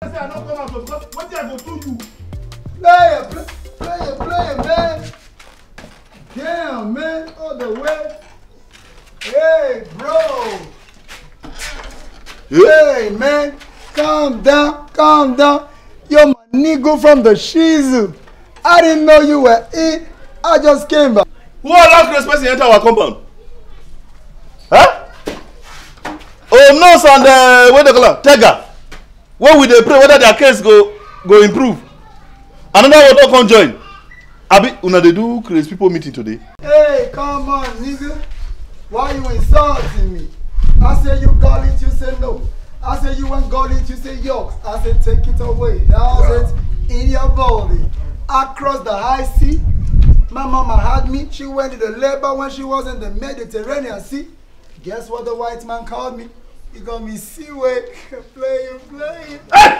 say I don't come out because what I go do you? Play, man. Damn, man, all the way. Hey, bro. Hey, man, calm down. You're my nigga from the Shizu. I didn't know you were in. I just came back. Who allowed Chris person enter our compound? Huh? Oh, Nurse and what they call her? Tega. When we dey pray whether their case go improve. Another one don't come join. Abi, una dey do crazy people meeting today? Hey, come on, nigga. Why you insulting me? I say you got it, you say no. I say you ain't got it, you say yes. I say take it away. Now it's in your body. I crossed the high sea. My mama had me. She went to the labor when she was in the Mediterranean Sea. Guess what the white man called me? He called me Seaway. Playing. Hey!